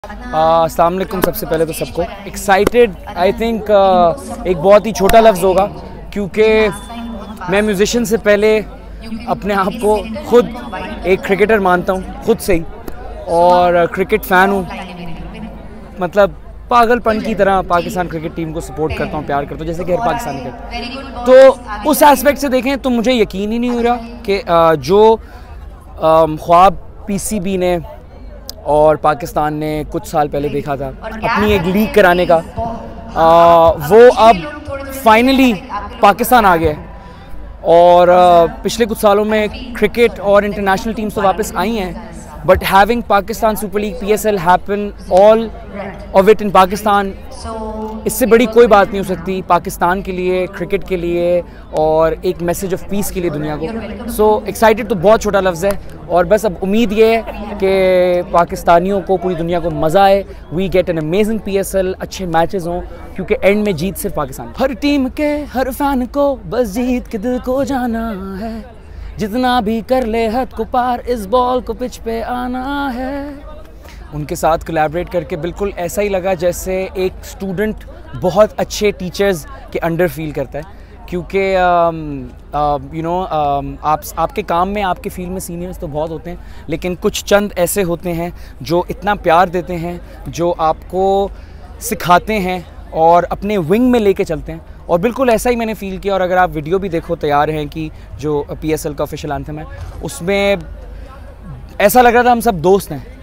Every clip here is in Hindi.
अस्सलाम वालेकुम। सबसे पहले तो सबको एक्साइटेड आई थिंक एक बहुत ही छोटा लफ्ज़ होगा, क्योंकि मैं म्यूज़िशियन से पहले अपने आप को खुद एक क्रिकेटर मानता हूँ, खुद से ही, और क्रिकेट फ़ैन हूँ। मतलब पागलपन की तरह पाकिस्तान क्रिकेट टीम को सपोर्ट करता हूँ, प्यार करता हूँ, जैसे कि हर पाकिस्तानी करता है। तो उस एस्पेक्ट से देखें तो मुझे यकीन ही नहीं हो रहा कि जो ख्वाब पीसीबी ने और पाकिस्तान ने कुछ साल पहले देखा था अपनी एक लीग कराने का, वो अब फाइनली पाकिस्तान आ गया है। और पिछले कुछ सालों में क्रिकेट और इंटरनेशनल टीम्स तो वापस आई हैं, but having Pakistan super league PSL happen all of it in Pakistan, इससे बड़ी कोई बात नहीं हो सकती पाकिस्तान के लिए, क्रिकेट के लिए, और एक मैसेज ऑफ पीस के लिए दुनिया को। सो एक्साइटेड तो बहुत छोटा लफ्ज़ है, और बस अब उम्मीद ये है कि पाकिस्तानियों को, पूरी दुनिया को मज़ा आए, we get an amazing PSL, अच्छे मैचेस हों, क्योंकि एंड में जीत सिर्फ पाकिस्तान। हर टीम के हर फैन को बस जीत के दिल को जाना है, जितना भी कर ले हद को पार, इस बॉल को पिच पे आना है। उनके साथ कोलैबोरेट करके बिल्कुल ऐसा ही लगा जैसे एक स्टूडेंट बहुत अच्छे टीचर्स के अंडर फील करता है, क्योंकि आपके काम में, आपके फील्ड में सीनियर्स तो बहुत होते हैं, लेकिन कुछ चंद ऐसे होते हैं जो इतना प्यार देते हैं, जो आपको सिखाते हैं और अपने विंग में लेके चलते हैं। और बिल्कुल ऐसा ही मैंने फ़ील किया। और अगर आप वीडियो भी देखो तैयार हैं कि जो PSL का ऑफिशियल एंथम है, उसमें ऐसा लग रहा था हम सब दोस्त हैं,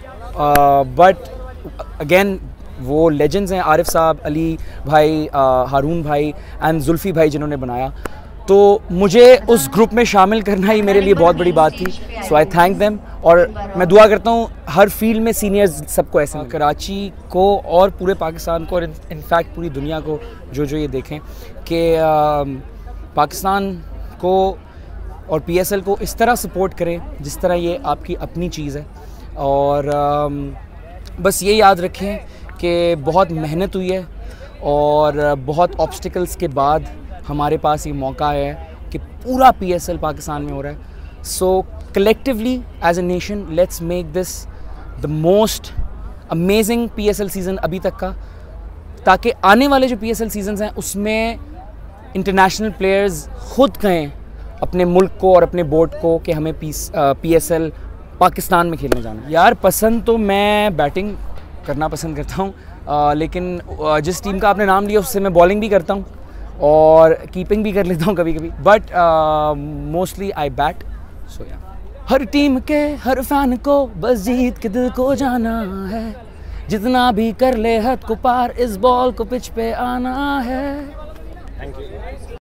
बट अगेन वो लेजेंड्स हैं, आरिफ साहब, अली भाई, हारून भाई एंड जुल्फ़ी भाई, जिन्होंने बनाया। तो मुझे उस ग्रुप में शामिल करना ही मेरे लिए बहुत बड़ी बात थी। सो आई थैंक देम, और मैं दुआ करता हूँ हर फील्ड में सीनियर्स सबको ऐसे, कराची को और पूरे पाकिस्तान को, और इनफैक्ट पूरी दुनिया को जो ये देखें कि पाकिस्तान को और PSL को इस तरह सपोर्ट करें जिस तरह ये आपकी अपनी चीज़ है। और बस ये याद रखें कि बहुत मेहनत हुई है और बहुत ऑब्स्टिकल्स के बाद हमारे पास ये मौका है कि पूरा PSL पाकिस्तान में हो रहा है। So collectively as a nation let's make this the most amazing PSL season अभी तक का, ताकि आने वाले जो PSL सीजन्स हैं उसमें इंटरनेशनल प्लेयर्स खुद कहें अपने मुल्क को और अपने बोर्ड को कि हमें PSL पाकिस्तान में खेलने जाना है। यार पसंद तो मैं बैटिंग करना पसंद करता हूँ, लेकिन जिस टीम का आपने नाम लिया उससे मैं बॉलिंग भी करता हूँ और कीपिंग भी कर लेता हूँ कभी कभी, but mostly I bat. So या हर टीम के हर फैन को बस जीत के दिल को जाना है, जितना भी कर ले हद को पार, इस बॉल को पिच पे आना है। Thank you.